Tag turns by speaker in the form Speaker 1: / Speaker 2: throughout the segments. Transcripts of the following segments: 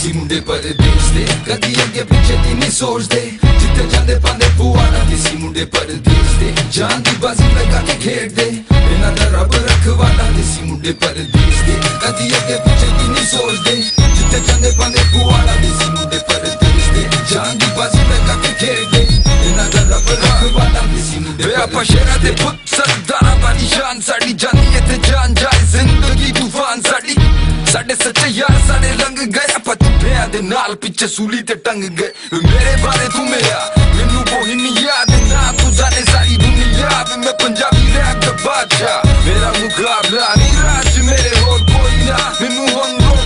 Speaker 1: देसी मुंडे परदेस दे कदी अगे पिछे दी नहीं सोचदे जिथे जांदे पांदे पुआड़ा देसी मुंडे परदेस दे जान दी बाजी लगा के खेड दे इन्हां दा रब रखवाला देसी मुंडे परदेस दे कदी अगे पिछे दी नहीं सोचदे जिथे जांदे पांदे पुआड़ा देसी मुंडे परदेस दे जान दी बाजी लगा के खेड दे इन्हां दा रब रखवाला देसी मुंडे वे आपा शेरा दे पुत सरदारा दा निशान साडी जानी इत्थे जान जाए जिंदगी तूफान साडी साडे सच्चे यार साडे रंग गए पतिया दे नाल पिछे सूली ते टंग गए मेरे बारे तू मेरा मैनू कोई नहीं याद ना तू जाने सारी दुनिया मैं पंजाबी रैप दा बादशाह मेरा मुकाबला नहीं राज मेरे और कोई ना मैनू हुन रोक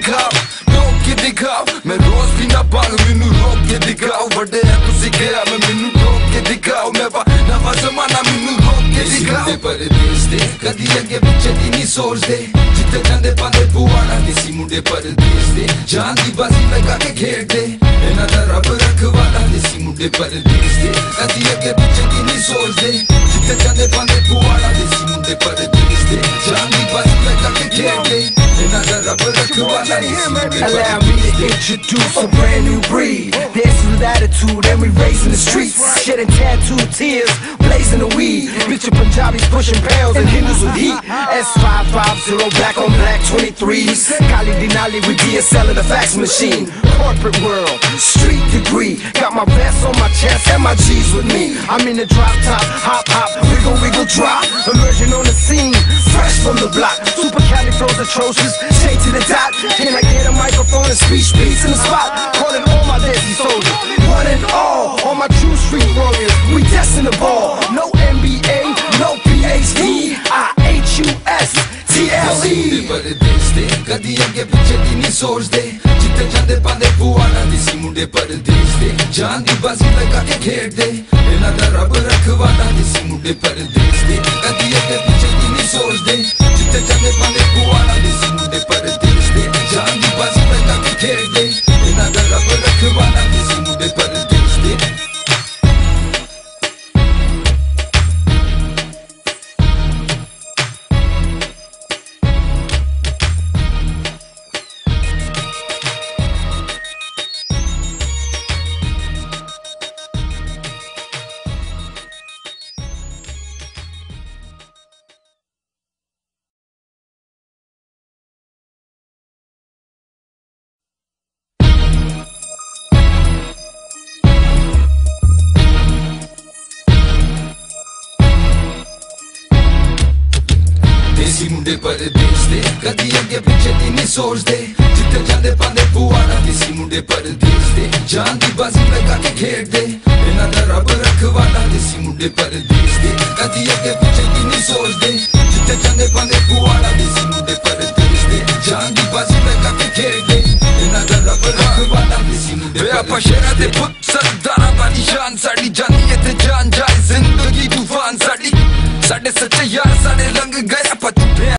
Speaker 1: के दिखाओ मैं रोज भी ना भांग मैनू रोक के दिखाओ बड़े है तू सिखया मैं मैनू रोक के दिखाओ मैं नवा जमाना मैनू रोक के दिखाओ परदेस दे कदी अगे पिछे दी नहीं सोचदे जिथे जांदे पांदे पुआड़ा देसी मुंडे परदेस दे जान दी बाजी लगा के खेड दे इन्हां दा रब रखवाला देसी मुंडे परदेस दे कदी अगे पिछे दी नहीं सोचदे जिथे जांदे पांदे पुआड़ा देसी मुंडे परदेस दे जान दी बाजी लगा के खेड दे इन्हां दा रब रखवाला देसी मुंडे परदेस दे
Speaker 2: Allow me to introduce a brand new breed. Dancing with attitude and we raising the streets, shedding tattooed tears, blazing the weed. Picture Punjabis pushing pounds and Hindus with heat. S550 black on black 23s. Kali Denali with DSL and the fax machine. Corporate world, street degree. Got my vest on my chest and my G's with me. I'm in the drop top, hop hop, wiggle wiggle drop. Emerging on the scene, fresh from the block. Super Cali flows atrocious, straight to the dot. Can I get a microphone and speech beats in the spot? Calling all my desi soldiers, one and all my true street warriors. We destined the ball. No MBA, no PhD. IHUS TLE.
Speaker 1: परदेस दे कदी अगे पिछे दी नहीं सोचदे जिथे जांदे पांदे पुआड़ा देसी मुंडे परदेस दे जान दी बाजी लगा के खेड दे इन्हां दा रब रखवाला देसी मुंडे परदेस दे कदी अगे पिछे दी नहीं सोचदे जिथे जांदे पांदे पुआड़ा देसी मुंडे परदेस दे जान दी बाजी लगा के खेड दे इन्हां दा रब रखवाला देसी मुंडे परदेस दे देसी मुंडे परदेस दे कदी अगे पिछे दी नहीं सोचदे जिथे जांदे पांदे पुआड़ा देसी मुंडे परदेस दे जान दी बाजी लगा के खेड दे इन्हां दा रब रखवाला देसी मुंडे परदेस दे कदी अगे पिछे दी नहीं सोचदे जिथे जांदे पांदे पुआड़ा देसी मुंडे परदेस दे जान दी बाजी लगा के खेड दे इन्हां दा रब रखवाला देसी मुंडे वे आपा शेरा दे पुत सरदारा दा निशान साडी जानी इत्थे जान जाए जिंदगी तूफान साडी साडे सच्चे यार साडे रंग गए